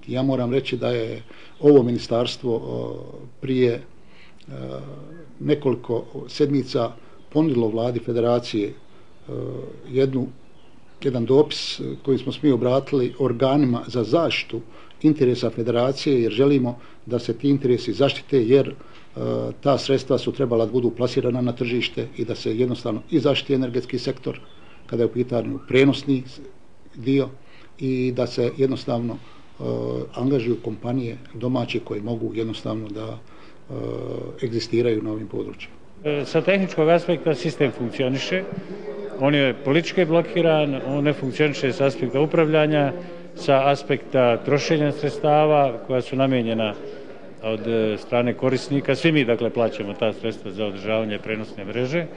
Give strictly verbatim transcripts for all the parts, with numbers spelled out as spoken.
promijeniti. Ja moram reći da je ovo ministarstvo prije nekoliko sedmica ponudilo vladi federacije jednu, jedan dopis koji smo mi obratili organima za zaštitu interesa federacije, jer želimo da se ti interesi zaštite, jer ta sredstva su trebala da budu plasirana na tržište i da se jednostavno i zaštiti energetski sektor kada je u pitanju prenosni dio i da se jednostavno uh, angažuju kompanije domaće koje mogu jednostavno da uh, egzistiraju na ovim područjima. Sa tehničkog aspekta sistem funkcioniše, on je politički blokiran, on ne funkcioniše sa aspekta upravljanja, sa aspekta trošenja sredstava koja su namijenjena od strane korisnika. Svi mi dakle plaćamo ta sredstva za održavanje prenosne mreže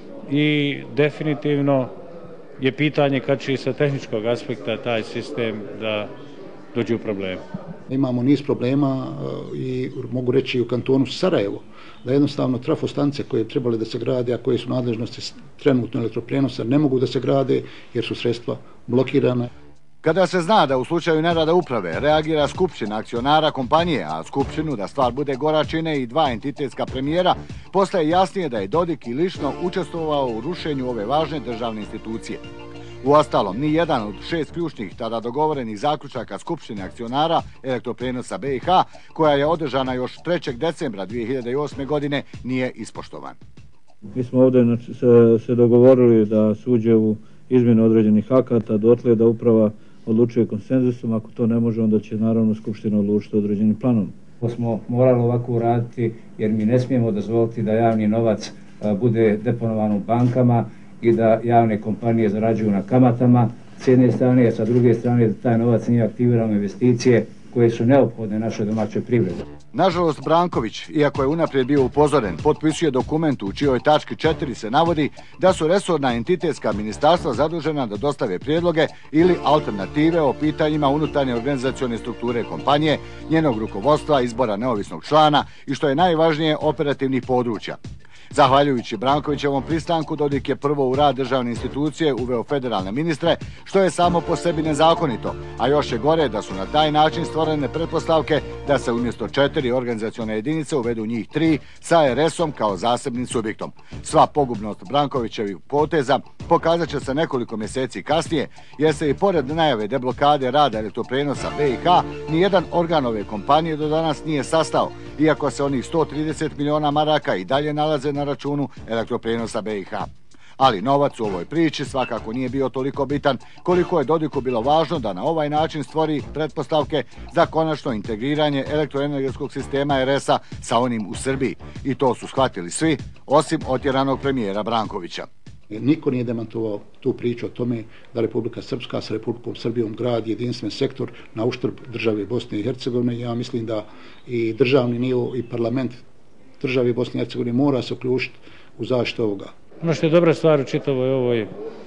i definitivno je pitanje kad će sa tehničkog aspekta taj sistem da dođe u probleme. Imamo niz problema i mogu reći i u kantonu Sarajevo, da jednostavno trafostanice koje trebali da se grade, a koje su nadležnosti trenutno elektroprijenosa, ne mogu da se grade jer su sredstva blokirane. Kada se zna da u slučaju nerada uprave reagira skupština akcionara kompanije, a skupštinu da stvar bude gora čine i dva entitetska premijera, postaje jasnije da je Dodik i lično učestvovao u rušenju ove važne državne institucije. Uostalom, ni jedan od šest ključnih tada dogovorenih zaključaka skupštine akcionara elektroprijenosa B i H, koja je održana još trećeg decembra dvije hiljade osme. godine, nije ispoštovan. Mi smo ovdje znači, se, se dogovorili da se uđe u izmjenu određenih akata, dotle da uprava odlučuje konsenzusom, ako to ne može, onda će naravno Skupština odlučiti određenim planom. Smo morali ovako uraditi jer mi ne smijemo dozvoliti da javni novac bude deponovan u bankama i da javne kompanije zarađuju na kamatama s jedne strane, a sa druge strane da taj novac nije aktiviran u investicije koje su neophodne našoj domaćoj privredi. Nažalost, Branković, iako je unaprijed bio upozoren, potpisuje dokument u čijoj tački četiri se navodi da su resorna entitetska ministarstva zadužena da dostave prijedloge ili alternative o pitanjima unutarnje organizacione strukture kompanije, njenog rukovodstva, izbora neovisnog člana i, što je najvažnije, operativnih područja. Zahvaljujući Brankovićevom pristanku, Dodik je prvo u rad državne institucije uveo federalne ministre, što je samo po sebi nezakonito, a još je gore da su na taj način stvorene pretpostavke da se umjesto četiri organizacione jedinice uvedu njih tri sa R S-om kao zasebnim subjektom. Sva pogubnost Brankovićevih poteza pokazat će se nekoliko mjeseci kasnije, jer se i pored najave deblokade rada elektroprijenosa B i H, nijedan organ ove kompanije do danas nije sastao, iako se onih sto trideset miliona maraka i dalje nalaze na računu elektroprijenosa B i H. Ali novac u ovoj priči svakako nije bio toliko bitan koliko je Dodiku bilo važno da na ovaj način stvori pretpostavke za konačno integriranje elektroenergetskog sistema R S-a sa onim u Srbiji. I to su shvatili svi, osim otjeranog premijera Brankovića. Niko nije demantovao tu priču o tome da Republika Srpska sa Republikom Srbijom gradi jedinstven sektor na uštrb države Bosne i Hercegovine. Ja mislim da i državni nivo i parlament države Bosne i Hercegovine mora se uključiti u zaštitu ovoga. Ono što je dobra stvar u čitavoj ovoj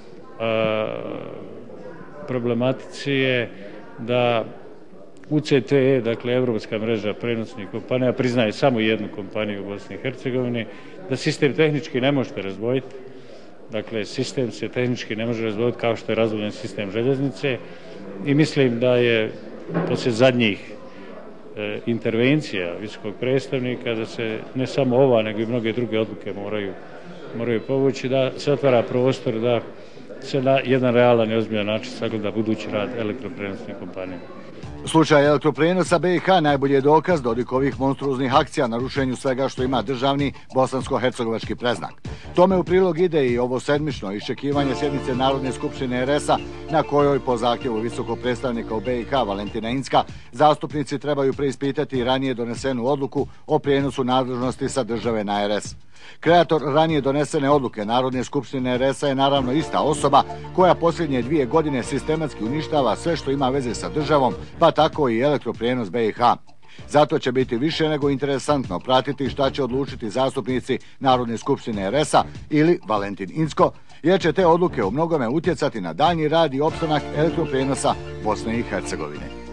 a, problematici je da U C T E, dakle Evropska mreža prenosnih kompanija, priznaje samo jednu kompaniju u Bosni i Hercegovini, da sistem tehnički ne možete razdvojiti. Dakle, sistem se tehnički ne može razdvojiti kao što je razdvojen sistem željeznice i mislim da je poslije zadnjih e, intervencija visokog predstavnika da se ne samo ova, nego i mnoge druge odluke moraju, moraju povući, da se otvara prostor da se na jedan realan i ozbiljan način sagleda budući rad elektroprenosnih kompanija. Slučaj elektroprijenosa B i H najbolji je dokaz Dodikovih monstruoznih akcija na rušenju svega što ima državni bosansko-hercegovački preznak. Tome u prilog ide i ovo sedmično iščekivanje sjednice Narodne skupštine R S-a, na kojoj po zahtjevu visokog predstavnika u B i H Valentina Incka zastupnici trebaju preispitati ranije donesenu odluku o prijenosu nadležnosti sa države na R S. Kreator ranije donesene odluke Narodne skupštine R S-a je naravno ista osoba koja posljednje dvije godine sistematski uništava sve što ima veze sa državom, pa tako i elektroprijenos B i H. Zato će biti više nego interesantno pratiti šta će odlučiti zastupnici Narodne skupštine R S-a ili Valentin Incko, jer će te odluke u mnogome utjecati na daljnji rad i opstanak elektroprijenosa Bosne i Hercegovine.